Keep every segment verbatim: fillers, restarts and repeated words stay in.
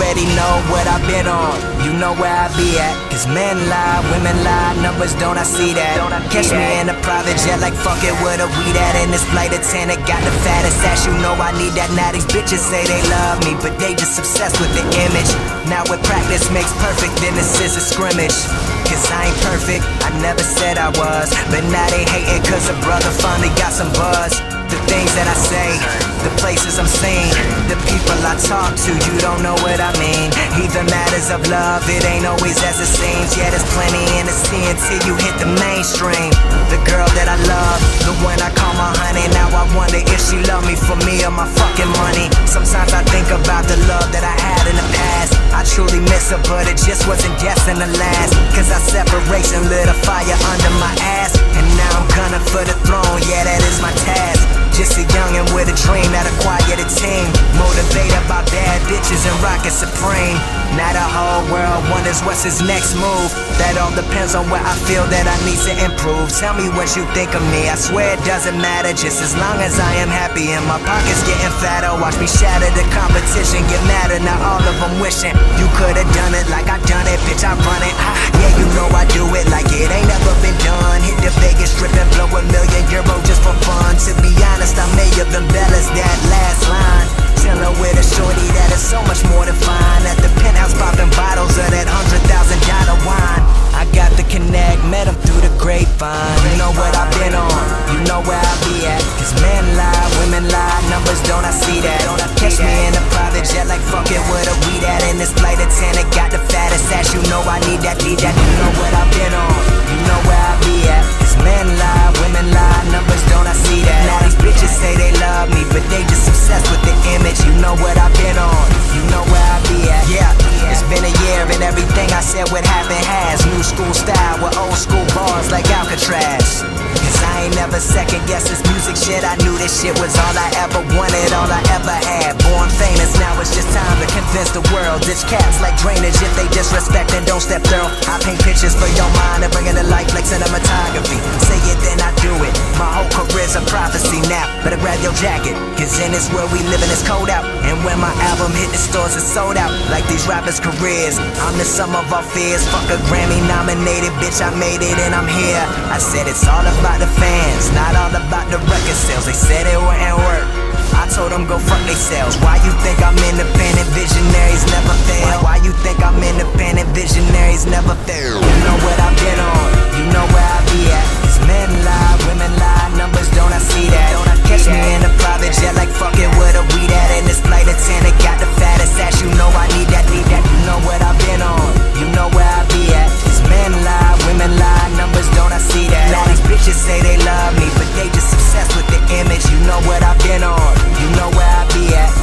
already know what I've been on. You know where I be at. Cause men lie, women lie, numbers don't I see that. Catch me in a private jet like fuck it with a weed at. In this flight attendant got the fattest ass, you know I need that. Now these bitches say they love me, but they just obsessed with the image. Now with practice makes perfect, then this is a scrimmage. Cause I ain't perfect, I never said I was. But now they hating cause a brother finally got some buzz. The things that I say, the places I'm seen, the people I talk to, you don't know what I mean. Even matters of love, it ain't always as it seems. Yeah, there's plenty in the sea until you hit the mainstream. The girl that I love, the one I call my honey. Now I wonder if she love me for me or my fucking money. Sometimes I think about the love that I had in the past. I truly miss her, but it just wasn't destined to last. Cause our separation lit a fire under my ass. And now I'm gunning for the throne, yeah, that is my task. Just a youngin' with a dream that acquired a team. Motivated by bad bitches and rockin' supreme. Now the whole world wonders what's his next move. That all depends on where I feel that I need to improve. Tell me what you think of me, I swear it doesn't matter. Just as long as I am happy and my pockets getting fatter. Watch me shatter the competition, get madder. Now all of them wishing you could've done it like I done it. Bitch, I run it, ah, yeah, you know I do it like it ain't never been done. Hit the Vegas strip and blow a million euro just for fun. To be honest, I may have embellished that last line. Chillin' with a shorty that is so much more than fine. At the penthouse popping bottles of that hundred thousand dollar wine. I got the connect, met him through the grapevine. You know what I've been on, you know where I be at. Cause men lie, women lie, numbers don't I see that. Catch me in a private jet like fuck it with a weed at. In this flight attendant got the fattest ass, you know I need that, need that. You know what I've been on, you know where I be at. Cause men lie, women lie, numbers don't I see that. Now these bitches say they love me, but they just obsessed with the image. You know what I've been on, you know where I be at. Yeah, it's been a year and everything I said would happen has. New school style with old school bars like Alcatraz. Cause I ain't never second guessed this music shit. I knew this shit was all I ever wanted, all I ever had. Born famous, now it's just time to convince the world. Ditch cats like drainage if they disrespect and don't step through. I paint pictures for your mind and bring it to life like cinematography. Say it then I do it, my whole career's a prophecy now. Better grab your jacket, cause in this world we live in it's cold out. And when my album hit the stores it's sold out. Like these rappers' careers, I'm the sum of our fears. Fuck a Grammy nominated, bitch I made it and I'm here. I said it's all about the fans, not all about the record sales. They said it wouldn't work, I told them go fuck they selves. Why you think I'm independent, visionaries never fail? Why you think I'm independent, visionaries never fail? You know what I've been on, you know where I be at. Cause men lie, women lie, numbers don't I see that. Catch me in a private jet like fuck it with a weed at. In this flight attendant got the fattest ass, you know I need that, need that. You know what I've been on, you know where I be at. Cause men lie, women lie, numbers don't I see that. Now these bitches say they love me, but they just obsessed with the image. You know what I've been on, you know where I be at.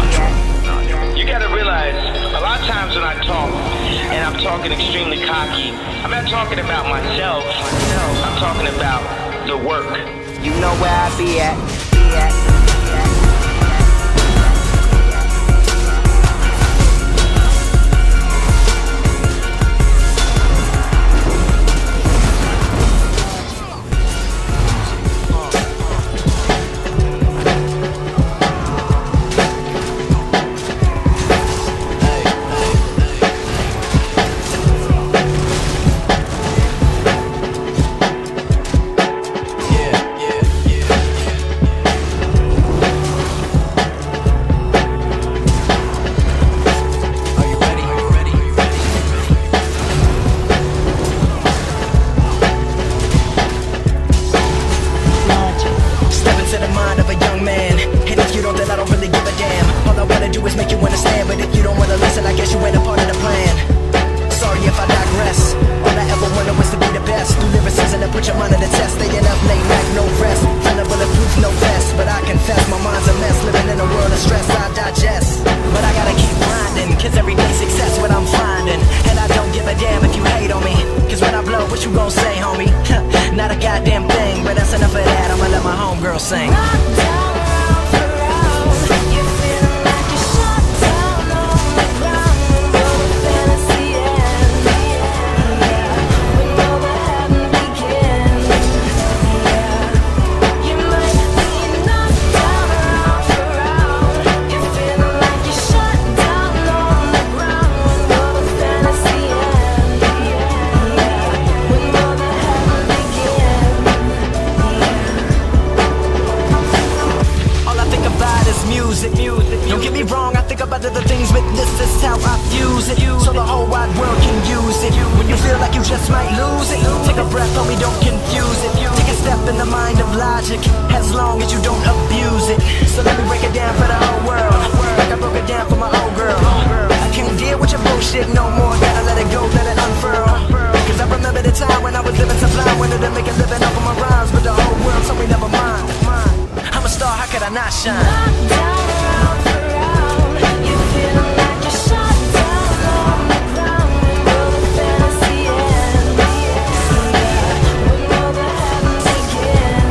You gotta realize, a lot of times when I talk, and I'm talking extremely cocky, I'm not talking about myself, I'm talking about the work. You know where I be at, be at, be at. music, as long as you don't abuse it. So let me break it down for the whole world, like I broke it down for my old girl. I can't deal with your bullshit no more, gotta let it go, let it unfurl. Cause I remember the time when I was living sublime, wanted to make a living off of my rhymes, but the whole world told me never mind. I'm a star, how could I not shine? Down, around, around, you feeling like you're shot down on the ground. When will the fantasy end? When will the heaven begin?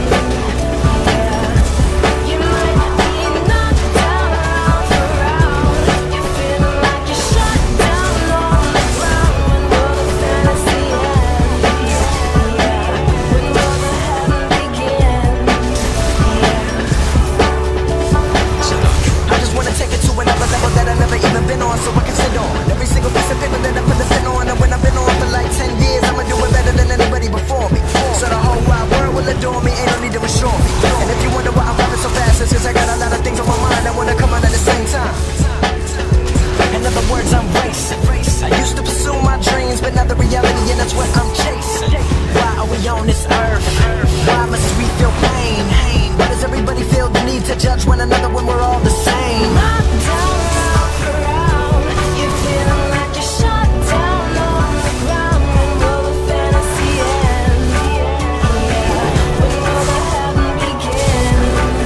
You might be knocked down, around, around, you feeling like you're shot down on the ground. When will the fantasy end? When will the heaven begin? I just wanna take it to another level that I've never even been on, so I can sit on every single piece of paper that I put the pen on. And when I've been on for like ten years, I'ma do it better than anybody before me. So the whole wide world will adore me, ain't no need to assure me. And if you wonder why I'm rapping so fast, it's cause I got a lot of things on my mind that wanna come out at the same time. In other words, I'm racing. I used to pursue my dreams, but now the reality, and that's what I'm chasing. Why are we on this earth? Why must we feel pain? Why does everybody feel the need to judge one another when we're all the same? Down, around, around, you feeling like you're shot down on the ground. When will the fantasy end? When will the heaven begin?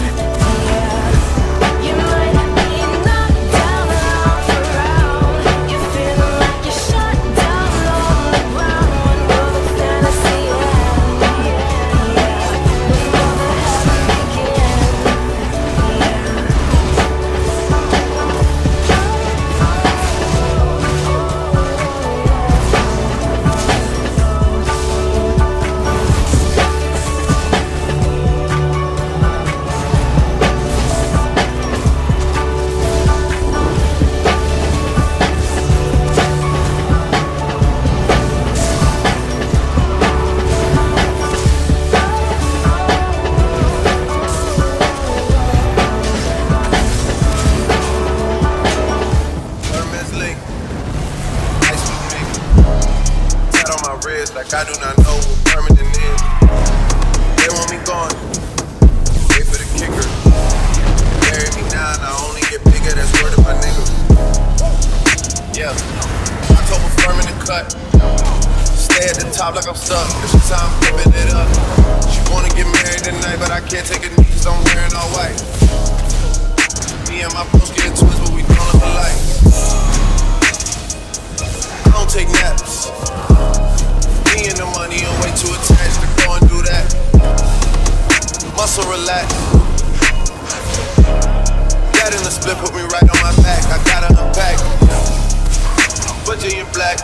You might be knocked down, around, around, you feeling like you're shot down on the ground. When will the fantasy end? When will the heaven begin? Like I do not know what permanent is. They want me gone. Wait for the kicker. Bury me now and I only get bigger. That's word of my niggas. Yeah. October firm in the cut. Stay at the top like I'm stuck. It's your time flipping it up. She wanna get married tonight, but I can't take a knee cause I'm wearing all white. Me and my bros get into it, but we don't look alike. I don't take naps. Me and the money are way too attached to go and do that. Muscle relax. That in the split put me right on my back. I gotta unpack. Virginia black.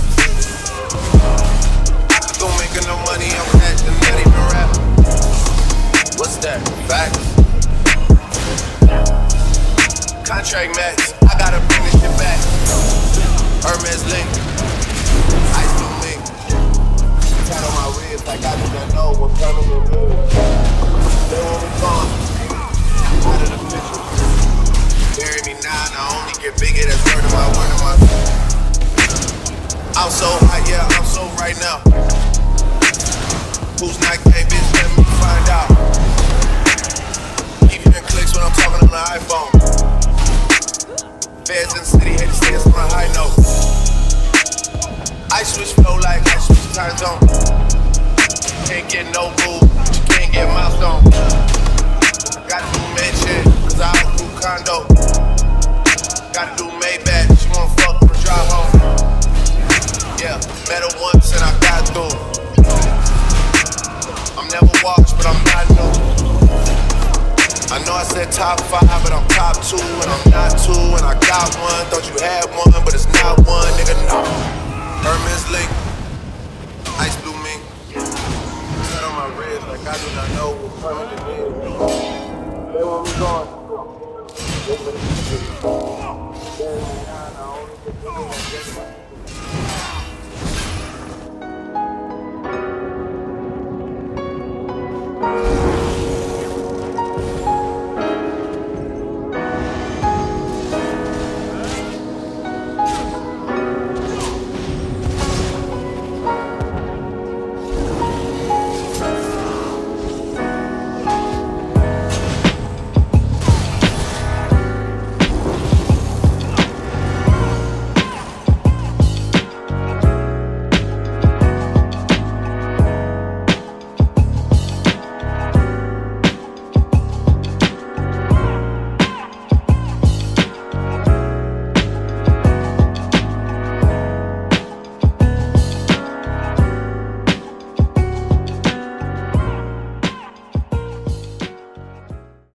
I could go making no money on cash and not even rap. What's that? Facts. Contract max. I gotta bring this shit back. Hermes link. Ice blue mink. Tat on my ribs like I do not know what permanent is. They want me gone, out of the picture. Bury me now and I only get bigger, that's word of my, word of my. I'm so hot, yeah, I'm so right now. Who's not gay, bitch, let me find out. Even clicks when I'm talking on the iPhone. Feds in the city, hate to stay on a high note. I switch flow like I switch time zone. Can't get no move, you can't get milestone. Gotta do mansion, cause I outgrew condo. Gotta do Maybach, she wanna fuck or drive home. Yeah, met her once and I got through. I'm never washed, but I'm not new. I know I said top five, but I'm top two, and I'm not two, and I got one. Thought you had one, but it's not one, nigga, no. Hermes link, ice blue mink. Tat on my ribs like I do not know what permanent is. They want me gone. They want me gone. Bury me now and I only get bigger.